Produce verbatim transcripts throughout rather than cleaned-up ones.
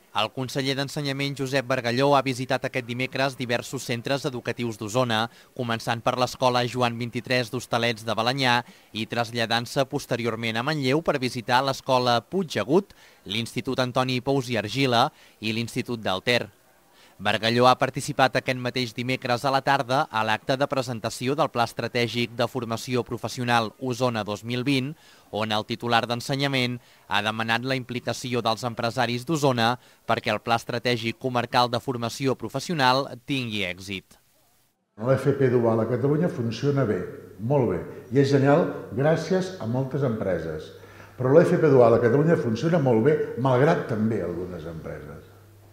El conseller d'Ensenyament Josep Bargalló ha visitat aquest dimecres diversos centres educatius d'Osona, començant per l'Escola Joan vint-i-tres d'Hostalets de Balenyà i traslladant-se posteriorment a Manlleu per visitar l'Escola Puigdegut, l'Institut Antoni Pous i Argila i l'Institut del Ter. Bargalló ha participat aquest mateix dimecres a la tarda a l'acte de presentació del Pla Estratègic de Formació Professional Osona dos mil vint, on el titular d'Ensenyament ha demanat la implicació dels empresaris d'Osona perquè el Pla Estratègic Comarcal de Formació Professional tingui èxit. L'F P dual a Catalunya funciona bé, molt bé, i és genial gràcies a moltes empreses. Però l'F P dual a Catalunya funciona molt bé, malgrat també algunes empreses,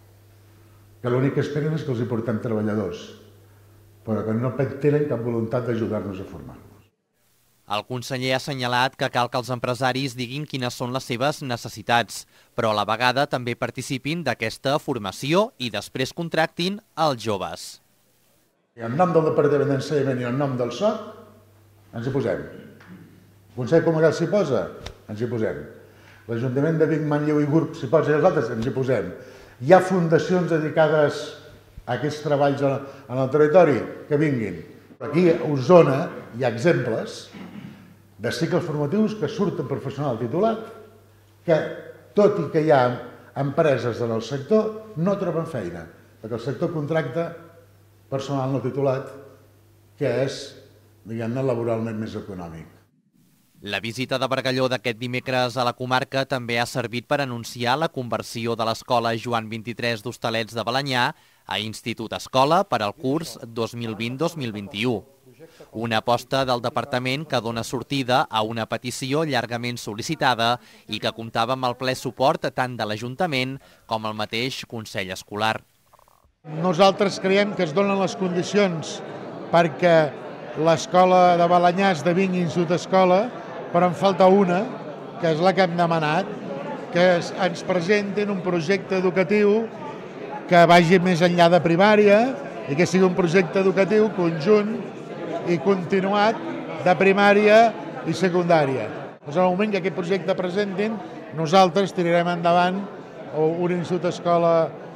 que l'únic que esperen és que els hi portem treballadors, però que no tenen cap voluntat d'ajudar-nos a formar-nos. El conseller ha assenyalat que cal que els empresaris diguin quines són les seves necessitats, però a la vegada també participin d'aquesta formació i després contractin els joves. I en nom del Departament d'Ensenyament i en nom del S O C ens hi posem. El Consell Comarcal s'hi posa? Ens hi posem. L'Ajuntament de Vic, Manlleu i Gurb s'hi posa i els altres? Ens hi posem. Hi ha fundacions dedicades a aquests treballs en el territori? Que vinguin. Aquí a Osona hi ha exemples de cicles formatius que surten professional titulat, que tot i que hi ha empreses en el sector, no troben feina, perquè el sector contracta personal no titulat, que és, diguem-ne, laboralment més econòmic. La visita de Bargalló d'aquest dimecres a la comarca també ha servit per anunciar la conversió de l'Escola Joan vint-i-tres d'Hostalets de Balenyà a Institut Escola per al curs dos mil vint dos mil vint-i-u. Una aposta del departament que dona sortida a una petició llargament sol·licitada i que comptava amb el ple suport tant de l'Ajuntament com el mateix Consell Escolar. Nosaltres creiem que es donen les condicions perquè l'Escola de Balenyà esdevingui Institut Escola, però en falta una, que és la que hem demanat, que ens presentin un projecte educatiu que vagi més enllà de primària i que sigui un projecte educatiu conjunt i continuat de primària i secundària. Doncs en el moment que aquest projecte presentin, nosaltres tirarem endavant un Institut Escola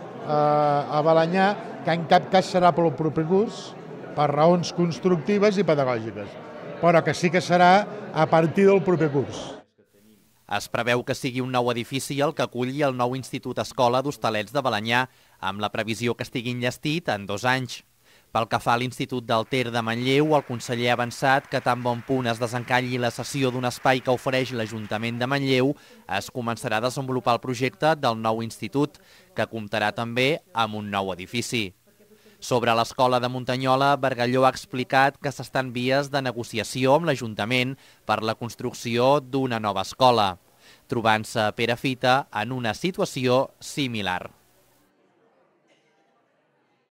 a Balenyà, que en cap cas serà pel proper curs, per raons constructives i pedagògiques, però que sí que serà a partir del proper curs. Es preveu que sigui un nou edifici el que aculli el nou Institut Escola d'Hostalets de Balenyà, amb la previsió que estigui enllestit en dos anys. Pel que fa a l'Institut del Ter de Manlleu, el conseller ha avançat que tan bon punt es desencalli la cessió d'un espai que ofereix l'Ajuntament de Manlleu, es començarà a desenvolupar el projecte del nou institut, que comptarà també amb un nou edifici. Sobre l'Escola de Muntanyola, Bargalló ha explicat que s'està en vies de negociació amb l'Ajuntament per la construcció d'una nova escola, trobant-se Perafita en una situació similar.